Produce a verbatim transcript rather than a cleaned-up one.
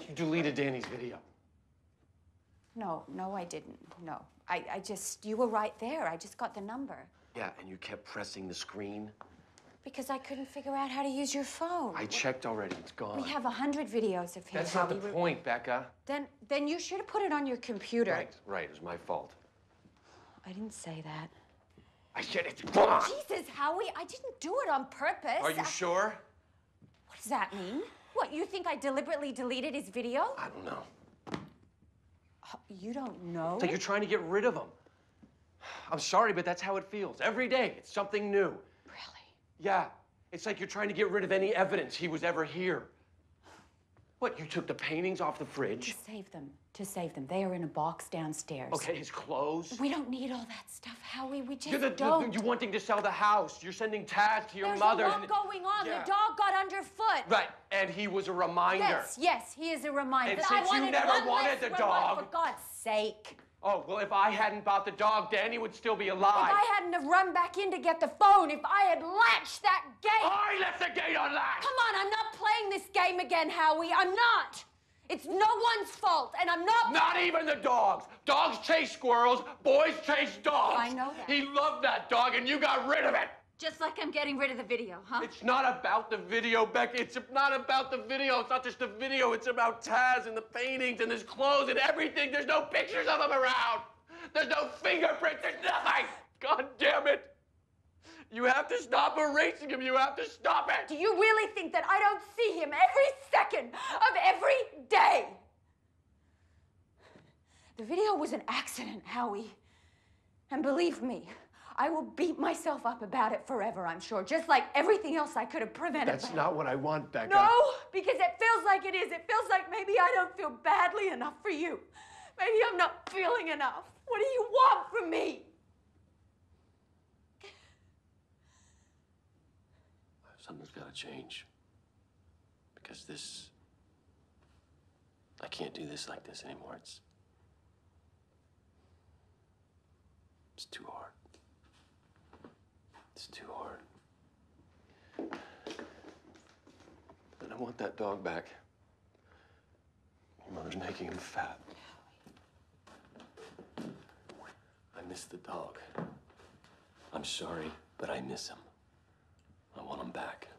You deleted Danny's video. No, no, I didn't. No. I, I just, you were right there. I just got the number. Yeah, and you kept pressing the screen? Because I couldn't figure out how to use your phone. I checked already. It's gone. We have a hundred videos of him. That's not the point, Becca. Then, then you should have put it on your computer. Right, right. It was my fault. I didn't say that. I said it's gone. Jesus, Howie, I didn't do it on purpose. Are you I... sure? What does that mean? What, you think I deliberately deleted his video? I don't know. Uh, you don't know? It's like you're trying to get rid of him. I'm sorry, but that's how it feels. Every day, it's something new. Really? Yeah. It's like you're trying to get rid of any evidence he was ever here. What, you took the paintings off the fridge? To save them. To save them. They are in a box downstairs. Okay, his clothes? We don't need all that stuff, Howie. We just you're the, don't. The, you're wanting to sell the house. You're sending Taz to your There's mother. There's a lot and... going on. Yeah. The dog got underfoot. Right, and he was a reminder. Yes, yes, he is a reminder. And but since I wanted you never one wanted the less dog... For God's sake. Oh, well, if I hadn't bought the dog, Danny would still be alive. If I hadn't have run back in to get the phone, if I had latched that gate... I left the gate unlatched! Come on, I'm not playing this game again, Howie. I'm not. It's no one's fault, and I'm not... Not even the dogs. Dogs chase squirrels, boys chase dogs. I know that. He loved that dog, and you got rid of it. Just like I'm getting rid of the video, huh? It's not about the video, Beck. It's not about the video. It's not just the video. It's about Taz and the paintings and his clothes and everything. There's no pictures of him around. There's no fingerprints. There's nothing. God damn it. You have to stop erasing him. You have to stop it. Do you really think that I don't see him every second of every day? The video was an accident, Howie. And believe me, I will beat myself up about it forever, I'm sure, just like everything else I could have prevented. That's not what I want, Becca. No, because it feels like it is. It feels like maybe I don't feel badly enough for you. Maybe I'm not feeling enough. What do you want from me? Something's got to change. Because this... I can't do this like this anymore. It's... It's too hard. It's too hard. And I want that dog back. Your mother's making him fat. I miss the dog. I'm sorry, but I miss him. I want him back.